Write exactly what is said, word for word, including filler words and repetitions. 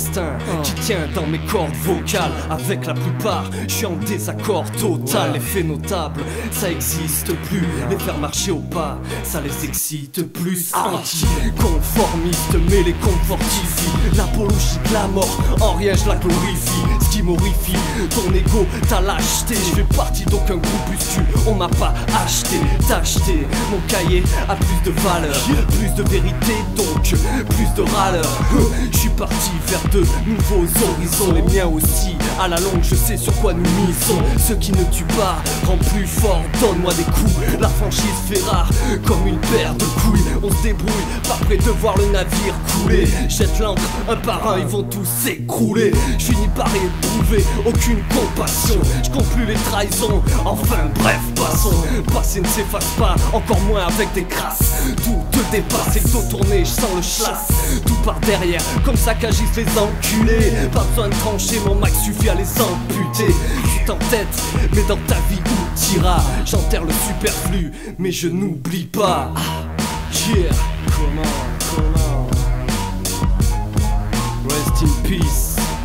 destin qui tient dans mes cordes vocales. Avec la plupart, je suis en désaccord total. L'effet notable, ça existe plus. Les faire marcher au pas, ça les excite plus. Anti-conformiste, mais les confortifie. L'apologie de la mort, en rien je la glorifie. Ce qui m'horrifie, ton ego t'as lâcheté. Je fais partie d'aucun groupuscule, on m'a pas acheté. T'as acheté, mon cahier a plus de valeur, plus de vérité donc plus de râleur. Je suis parti vers de nouveaux horizons, les miens aussi. À la longue je sais sur quoi nous misons. Ce qui ne tue pas rend plus fort, donne-moi des coups. La franchise fait rare comme une paire de couilles. On se débrouille, pas prêt de voir le navire couler. Jette l'ancre, un par un ils vont tous s'écrouler. Je finis par éprouver aucune compassion. Je compte plus les trahisons, enfin bref passons. Passé ne s'efface pas, encore moins avec des crasses. Tout te dépasse et le dos tourné, je sens le chlasse. Tout par derrière, comme ça qu'agissent les enculés. Pas besoin de trancher, mon max suffit à les amputer. Tout en tête, mais dans ta vie où t'iras. J'enterre le superflu, mais je n'oublie pas. Yeah, come on, come on. Rest in peace.